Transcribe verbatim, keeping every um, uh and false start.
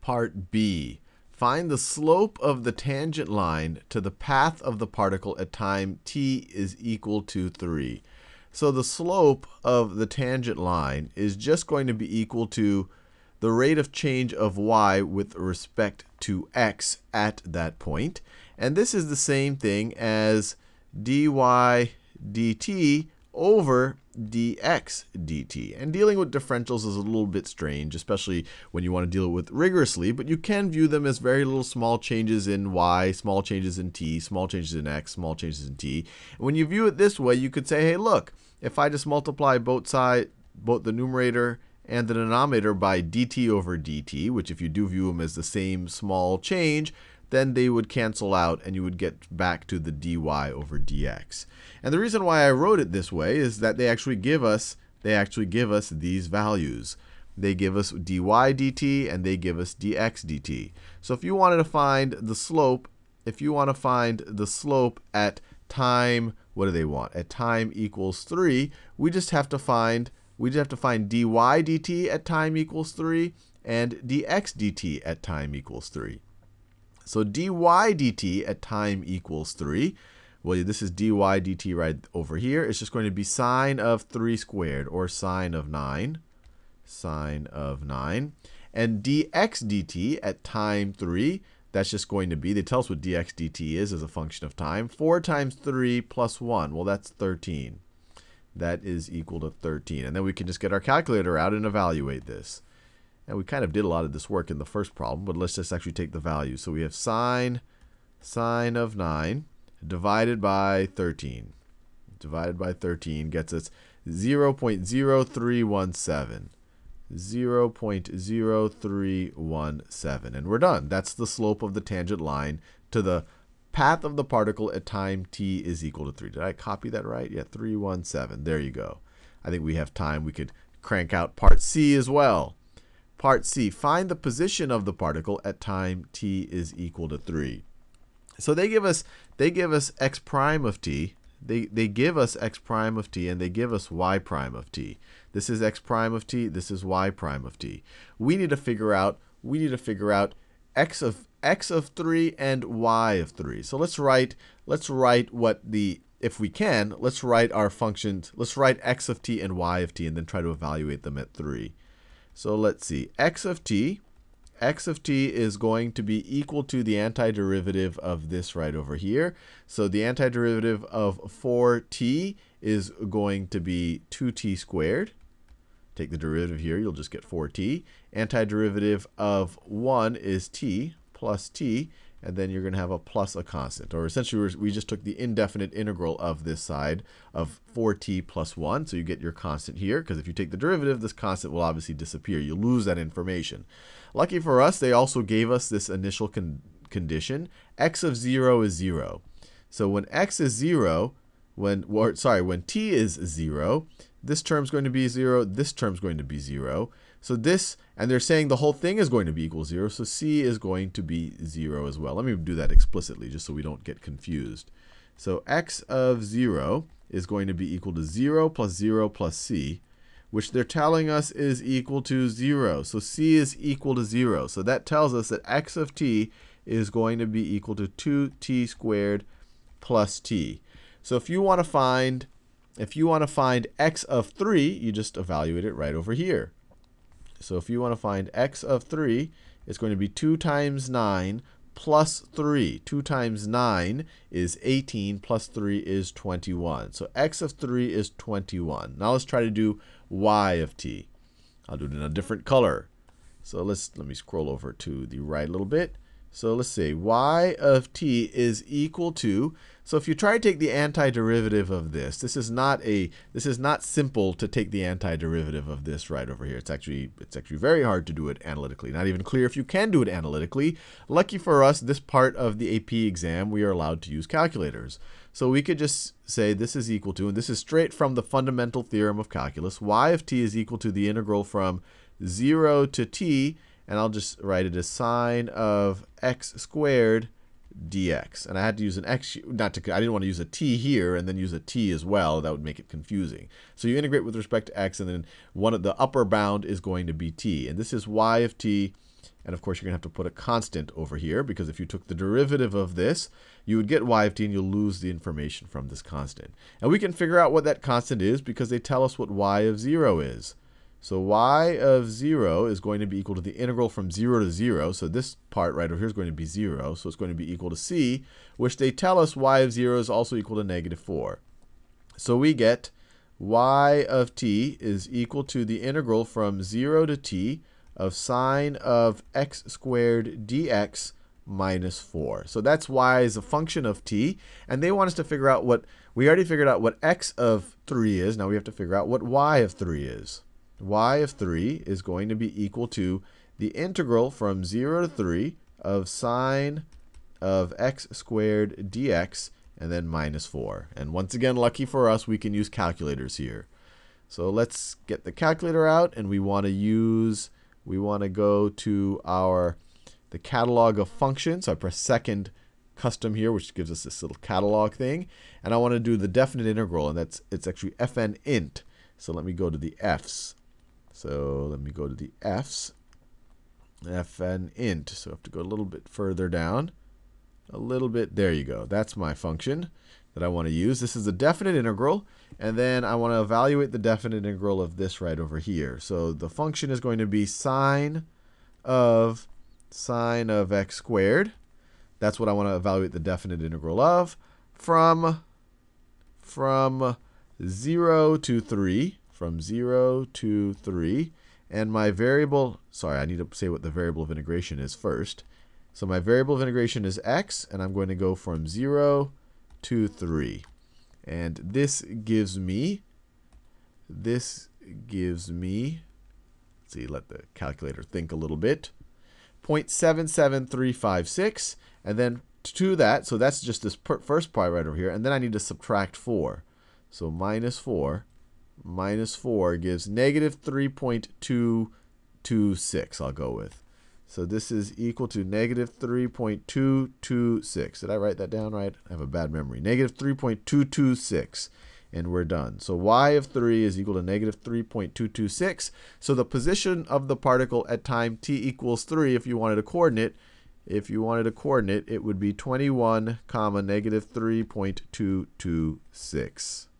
Part B. Find the slope of the tangent line to the path of the particle at time t is equal to three. So the slope of the tangent line is just going to be equal to the rate of change of y with respect to x at that point. And this is the same thing as dy dt over dx dt. And dealing with differentials is a little bit strange, especially when you want to deal with rigorously, but you can view them as very little small changes in y, small changes in t, small changes in x, small changes in t. And when you view it this way, you could say, hey, look, if I just multiply both sides, both the numerator and the denominator by dt over dt, which if you do view them as the same small change, then they would cancel out and you would get back to the dy over dx. And the reason why I wrote it this way is that they actually give us they actually give us these values. They give us dy dt and they give us dx dt. So if you wanted to find the slope, if you want to find the slope at time, what do they want? At time equals three, we just have to find we just have to find dy dt at time equals three and dx dt at time equals three. So dy dt at time equals three. Well, this is dy dt right over here. It's just going to be sine of three squared, or sine of nine. Sine of nine. And dx dt at time three, that's just going to be, they tell us what dx dt is as a function of time. four times three plus one. Well, that's thirteen. That is equal to thirteen. And then we can just get our calculator out and evaluate this. And we kind of did a lot of this work in the first problem, but let's just actually take the value. So we have sine, sine of nine divided by thirteen. Divided by thirteen gets us zero point zero three one seven. zero point zero three one seven. And we're done. That's the slope of the tangent line to the path of the particle at time t is equal to three. Did I copy that right? Yeah, three one seven. There you go. I think we have time. We could crank out part C as well. Part C, find the position of the particle at time t is equal to three. So they give us they give us x prime of t. They they give us x prime of t and they give us y prime of t. This is x prime of t, this is y prime of t. We need to figure out we need to figure out x of x of three and y of three. So let's write let's write what the if we can, let's write our functions. Let's write x of t and y of t and then try to evaluate them at three. So let's see, x of t, x of t is going to be equal to the antiderivative of this right over here. So the antiderivative of four t is going to be two t squared. Take the derivative here, you'll just get four t. Antiderivative of one is t plus t, and then you're going to have a plus a constant. Or essentially, we just took the indefinite integral of this side of four t plus one. So you get your constant here, because if you take the derivative, this constant will obviously disappear. You lose that information. Lucky for us, they also gave us this initial con condition. X of zero is zero. So when x is zero, when or, sorry, when t is zero, this term's going to be zero, this term's going to be zero. So this, and they're saying the whole thing is going to be equal to zero, so c is going to be zero as well. Let me do that explicitly just so we don't get confused. So x of zero is going to be equal to zero plus zero plus c, which they're telling us is equal to zero. So c is equal to zero. So that tells us that x of t is going to be equal to two t squared plus t. So if you want to find if you want to find x of three, you just evaluate it right over here. So if you want to find x of three, it's going to be two times nine plus three. two times nine is eighteen, plus three is twenty-one. So x of three is twenty-one. Now let's try to do y of t. I'll do it in a different color. So let's let me scroll over to the right a little bit. So let's say y of t is equal to, so if you try to take the antiderivative of this, this is not a this is not simple to take the antiderivative of this right over here. It's actually it's actually very hard to do it analytically. Not even clear if you can do it analytically. Lucky for us, this part of the A P exam, we are allowed to use calculators. So we could just say this is equal to, and this is straight from the fundamental theorem of calculus, y of t is equal to the integral from zero to t, and I'll just write it as sine of x squared dx. And I had to use an x, not to, I didn't want to use a t here and then use a t as well. That would make it confusing. So you integrate with respect to x, and then one of the upper bound is going to be t. And this is y of t And of course, you're going to have to put a constant over here, because if you took the derivative of this, you would get y of t, and you'll lose the information from this constant. And we can figure out what that constant is because they tell us what y of zero is. So y of zero is going to be equal to the integral from zero to zero. So this part right over here is going to be zero. So it's going to be equal to c, which they tell us y of zero is also equal to negative four. So we get y of t is equal to the integral from zero to t of sine of x squared dx minus four. So that's y as a function of t. And they want us to figure out what, we already figured out what x of three is. Now we have to figure out what y of three is. Y of three is going to be equal to the integral from zero to three of sine of x squared dx and then minus four. And once again, lucky for us, we can use calculators here. So let's get the calculator out, and we want to use, we want to go to our, the catalog of functions. So I press second custom here, which gives us this little catalog thing. And I want to do the definite integral, and that's, it's actually fn int. So let me go to the f's. So let me go to the f's, fn int. So I have to go a little bit further down, a little bit. There you go. That's my function that I want to use. This is a definite integral, and then I want to evaluate the definite integral of this right over here. So the function is going to be sine of sine of x squared. That's what I want to evaluate the definite integral of from from zero to three. From zero to three. And my variable, sorry, I need to say what the variable of integration is first. So my variable of integration is x, and I'm going to go from zero to three. And this gives me, this gives me, let's see, let the calculator think a little bit, zero point seven seven three five six. And then to that, so that's just this per first part right over here. And then I need to subtract four. So minus four. Minus four gives negative three point two two six, I'll go with. So this is equal to negative three point two two six. Did I write that down right? I have a bad memory. Negative three point two two six. And we're done. So y of three is equal to negative three point two two six. So the position of the particle at time t equals three, if you wanted a coordinate, if you wanted a coordinate, it would be twenty-one comma negative three point two two six.